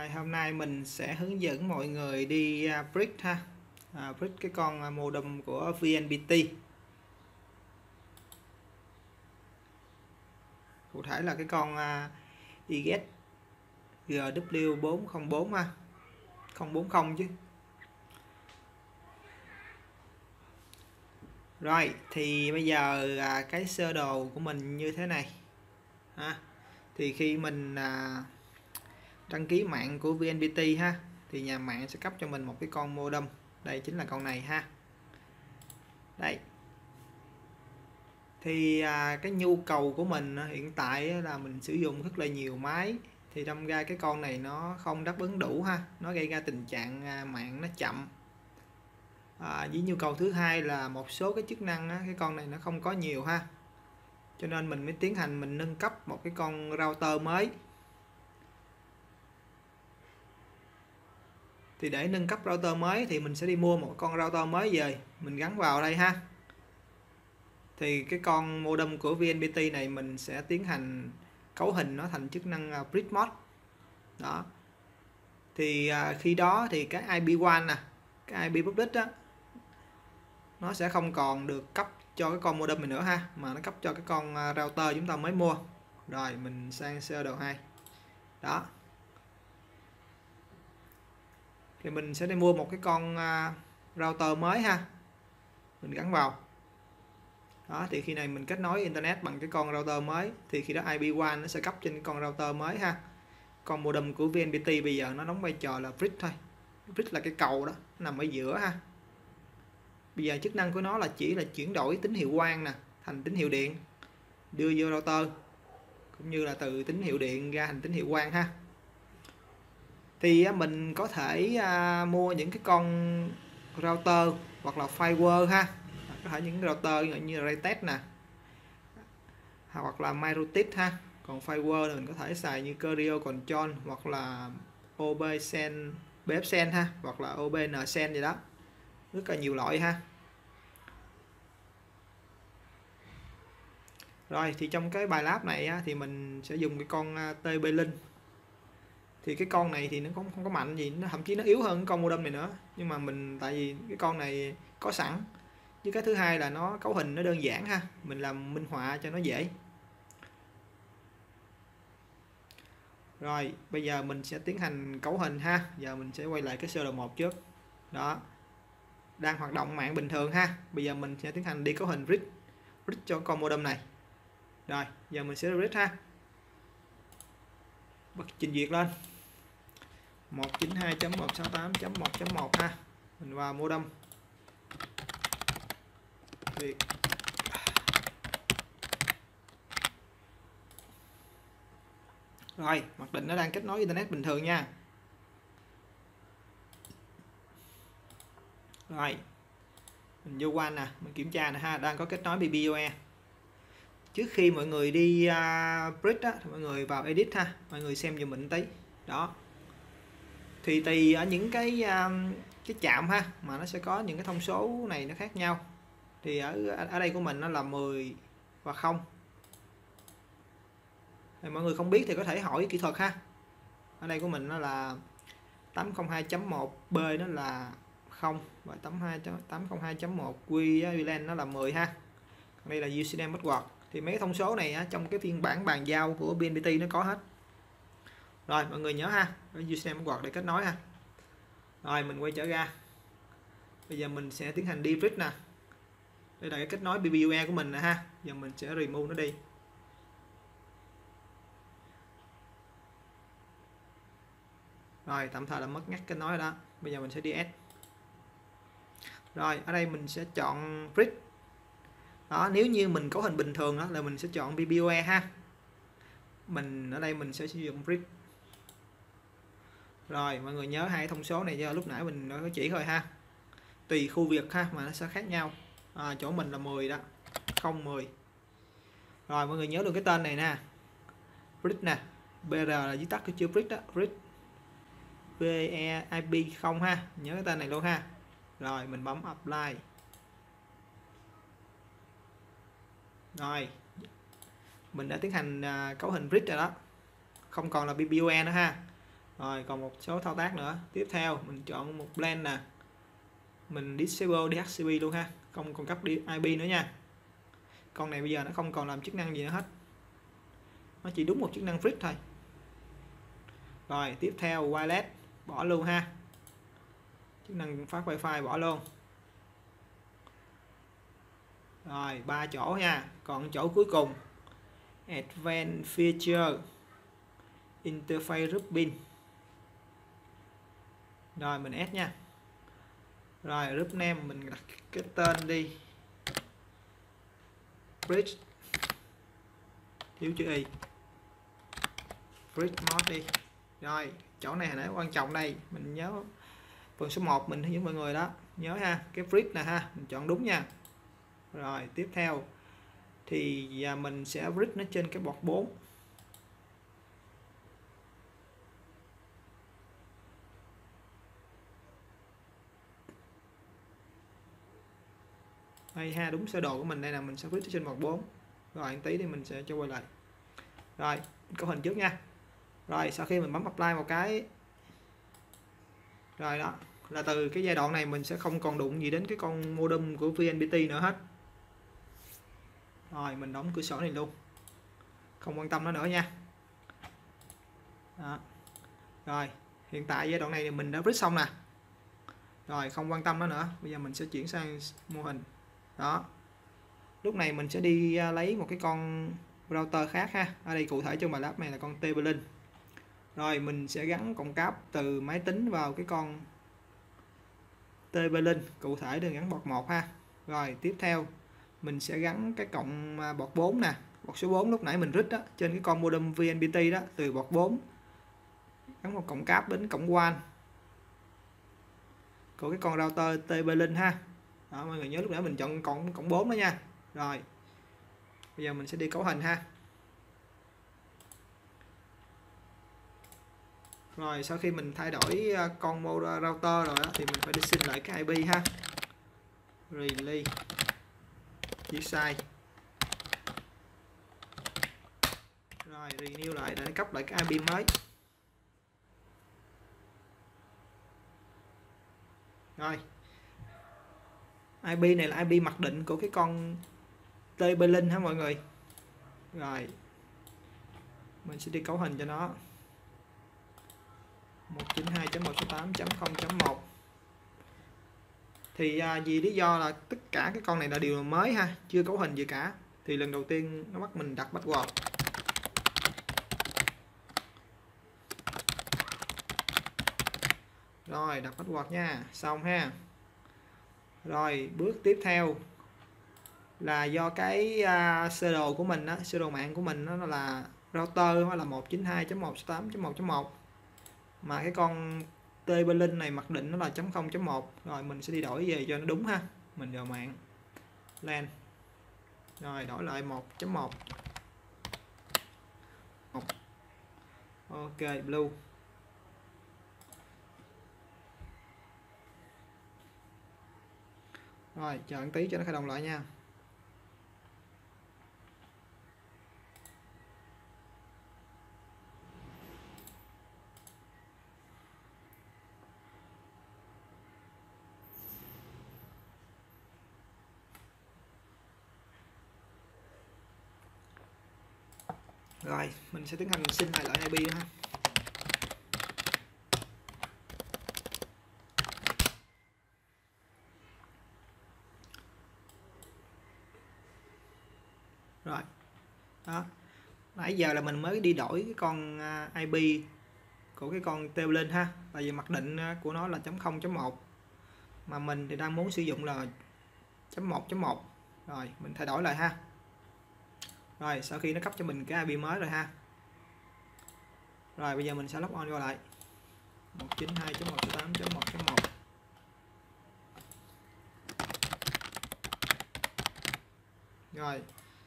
Rồi, hôm nay mình sẽ hướng dẫn mọi người đi bridge ha. Bridge cái con modem của VNPT. Cụ thể là cái con IGET GW404 ha. 040 chứ. Rồi, thì bây giờ cái sơ đồ của mình như thế này ha. Thì khi mình đăng ký mạng của VNPT ha, thì nhà mạng sẽ cấp cho mình một cái con modem. Đây chính là con này ha. Đây. Thì cái nhu cầu của mình hiện tại là mình sử dụng rất là nhiều máy, thì đâm ra cái con này nó không đáp ứng đủ ha, nó gây ra tình trạng mạng nó chậm. Với nhu cầu thứ hai là một số cái chức năng cái con này nó không có nhiều ha, cho nên mình mới tiến hành mình nâng cấp một cái con router mới. Thì để nâng cấp router mới thì mình sẽ đi mua một con router mới về, mình gắn vào đây ha. Thì cái con modem của VNPT này mình sẽ tiến hành cấu hình nó thành chức năng bridge mode đó. Thì khi đó thì cái IP WAN cái IP public á, nó sẽ không còn được cấp cho cái con modem này nữa ha, mà nó cấp cho cái con router chúng ta mới mua. Rồi mình sang sơ đồ 2 đó. Thì mình sẽ đi mua một cái con router mới ha, mình gắn vào đó. Thì khi này mình kết nối internet bằng cái con router mới, thì khi đó IP WAN nó sẽ cấp trên con router mới ha. Con modem của VNPT bây giờ nó đóng vai trò là bridge thôi. Bridge là cái cầu đó, nó nằm ở giữa ha. Bây giờ chức năng của nó là chỉ là chuyển đổi tín hiệu quang thành tín hiệu điện, đưa vô router, cũng như là từ tín hiệu điện ra thành tín hiệu quang ha. Thì mình có thể mua những cái con router hoặc là firewall ha, có thể những router như là Raytest hoặc là MyRoutine ha. Còn firewall thì mình có thể xài như Curio Control hoặc là OBSen, BFSen ha, hoặc là OBNSen gì đó, rất là nhiều loại ha. Rồi thì trong cái bài lab này thì mình sẽ dùng cái con TP-Link. Thì cái con này thì nó không có mạnh gì, nó thậm chí nó yếu hơn cái con modem này nữa, nhưng mà mình tại vì cái con này có sẵn, với cái thứ hai là nó cấu hình nó đơn giản ha, mình làm minh họa cho nó dễ. Rồi bây giờ mình sẽ tiến hành cấu hình ha. Giờ mình sẽ quay lại cái sơ đồ 1 trước đó, đang hoạt động mạng bình thường ha. Bây giờ mình sẽ tiến hành đi cấu hình bridge cho con modem này. Rồi giờ mình sẽ bridge ha, bật trình duyệt lên 192.168.1.1 ha. Mình vào modem duyệt. Rồi mặc định nó đang kết nối internet bình thường nha. Rồi mình vô WAN mình kiểm tra ha, đang có kết nối BBOE. Trước khi mọi người đi bridge thì mọi người vào edit ha, mọi người xem giùm mình tí đó. Thì tùy ở những cái chạm ha, mà nó sẽ có những cái thông số này nó khác nhau. Thì ở đây của mình nó là 10 và 0. Thì mọi người không biết thì có thể hỏi kỹ thuật ha. Ở đây của mình nó là 802.1B nó là 0 và 802.1 VLAN nó là 10 ha. Còn đây là UCDM password. Thì mấy thông số này trong cái phiên bản bàn giao của VNPT nó có hết. Rồi mọi người nhớ ha, UCDM password để kết nối ha. Rồi mình quay trở ra. Bây giờ mình sẽ tiến hành đi bridge nè. Đây là cái kết nối BBUE của mình nè ha. Giờ mình sẽ remove nó đi. Rồi tạm thời là mất ngắt kết nối đó. Bây giờ mình sẽ đi add. Rồi ở đây mình sẽ chọn bridge. Đó, nếu như mình cấu hình bình thường đó là mình sẽ chọn BBOE ha. Mình ở đây mình sẽ sử dụng bridge. Rồi mọi người nhớ hai thông số này do lúc nãy mình có chỉ rồi ha. Tùy khu vực ha mà nó sẽ khác nhau. Chỗ mình là 10 đó, 010. Rồi mọi người nhớ luôn cái tên này nè, bridge nè, BR là viết tắt của chữ bridge đó, bridge VEIP 0 ha, nhớ cái tên này luôn ha. Rồi mình bấm apply. Rồi mình đã tiến hành cấu hình bridge rồi đó, không còn là BBOE nữa ha. Rồi còn một số thao tác nữa. Tiếp theo mình chọn một LAN nè, mình disable DHCP luôn ha, không còn cấp IP nữa nha. Con này bây giờ nó không còn làm chức năng gì nữa hết, nó chỉ đúng một chức năng bridge thôi. Rồi tiếp theo wireless bỏ luôn ha, chức năng phát wifi bỏ luôn. Rồi 3 chỗ nha, còn chỗ cuối cùng advanced feature interface grouping. Rồi mình add nha. Rồi group name mình đặt cái tên đi bridge thiếu chữ y, bridge mod đi. Rồi chỗ này hồi nãy quan trọng đây, mình nhớ phần số 1 mình hướng dẫn mọi người đó, nhớ ha, cái bridge nè ha, mình chọn đúng nha. Rồi tiếp theo thì mình sẽ bridge nó trên cái port 4. Đây ha, đúng sơ đồ của mình đây là mình sẽ bridge trên port 4. Rồi một tí thì mình sẽ cho quay lại. Rồi cấu hình trước nha. Rồi sau khi mình bấm apply một cái, rồi đó là từ cái giai đoạn này mình sẽ không còn đụng gì đến cái con modem của VNPT nữa hết. Rồi mình đóng cửa sổ này luôn, không quan tâm nó nữa nha. Đó. Rồi hiện tại giai đoạn này thì mình đã bridge xong nè, rồi không quan tâm nó nữa. Bây giờ mình sẽ chuyển sang mô hình đó. Lúc này mình sẽ đi lấy một cái con router khác ha. Ở đây cụ thể trong bài lab này là con TP-Link. Rồi mình sẽ gắn cổng cáp từ máy tính vào cái con TP-Link, cụ thể đừng gắn port 1 ha. Rồi tiếp theo mình sẽ gắn cái cổng port 4 nè, port số 4 lúc nãy mình rít đó, trên cái con modem VNPT đó, từ port 4 gắn một cổng cáp đến cổng WAN của cái con router TP-Link ha. Đó, mọi người nhớ lúc nãy mình chọn cổng 4 đó nha. Rồi bây giờ mình sẽ đi cấu hình ha. Rồi sau khi mình thay đổi con router rồi đó, thì mình phải đi xin lại cái IP ha. Release viết sai. Rồi renew lại để cấp lại cái IP mới. Rồi IP này là IP mặc định của cái con TP-Link ha mọi người. Rồi mình sẽ đi cấu hình cho nó 192.168.0.1. Thì vì lý do là tất cả cái con này là đều mới ha, chưa cấu hình gì cả, thì lần đầu tiên nó bắt mình đặt password. Rồi đặt password nha, xong ha. Rồi bước tiếp theo là do cái sơ đồ của mình á, sơ đồ mạng của mình nó là router nó là 192.168.1.1, mà cái con TP-Link này mặc định nó là .0.1. Rồi mình sẽ đi đổi về cho nó đúng ha. Mình vào mạng LAN, rồi đổi lại 1.1. Ok blue. Rồi chờ một tí cho nó khởi động lại nha. Rồi mình sẽ tiến hành xin lại IP nữa ha. Rồi đó, nãy giờ là mình mới đi đổi cái con IP của cái con TP-Link ha, tại vì mặc định của nó là .0.1 mà mình thì đang muốn sử dụng là .1.1. Rồi mình thay đổi lại ha. Rồi sau khi nó cấp cho mình cái IP mới rồi ha, rồi bây giờ mình sẽ log on qua lại 192.168.1.1. Rồi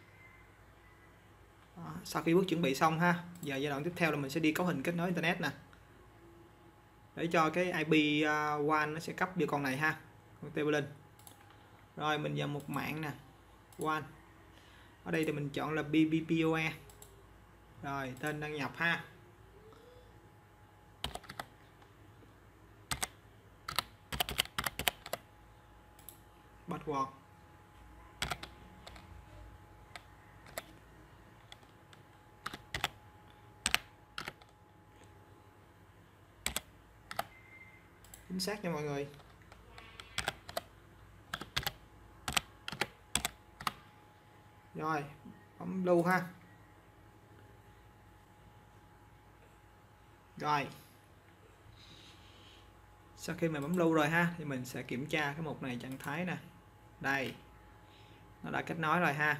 đó, sau khi bước chuẩn bị xong ha, giờ giai đoạn tiếp theo là mình sẽ đi cấu hình kết nối internet nè, để cho cái IP WAN nó sẽ cấp vô con này ha, con TP-Link. Rồi mình vào một mạng nè, WAN. Ở đây thì mình chọn là BBPoE. Rồi tên đăng nhập ha. password. Chính xác nha mọi người. Rồi, bấm lưu ha. Rồi. Sau khi mình bấm lưu rồi ha, thì mình sẽ kiểm tra cái mục này trạng thái nè. Đây. Nó đã kết nối rồi ha.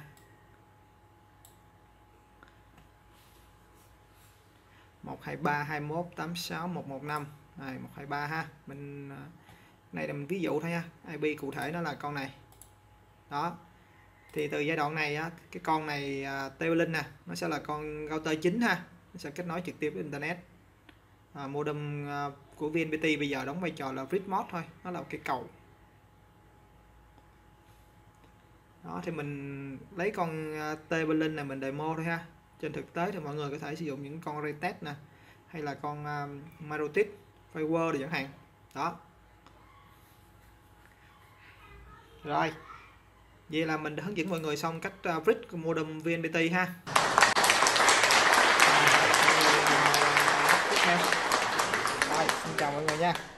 123.21.86.115. Này 123 ha. Mình này là mình ví dụ thôi nha. IP cụ thể nó là con này. Đó. Thì từ giai đoạn này á, cái con này TP-Link nè, nó sẽ là con router chính ha. Nó sẽ kết nối trực tiếp với internet. Modem của VNPT bây giờ đóng vai trò là bridge mode thôi, nó là cái cầu. Đó thì mình lấy con TP-Link này mình demo thôi ha. Trên thực tế thì mọi người có thể sử dụng những con Retest nè, hay là con Marotic Firewall để chẳng hạn. Đó. Rồi. Vậy là mình đã hướng dẫn mọi người xong cách bridge modem VNPT ha. Rồi, xin chào mọi người nha.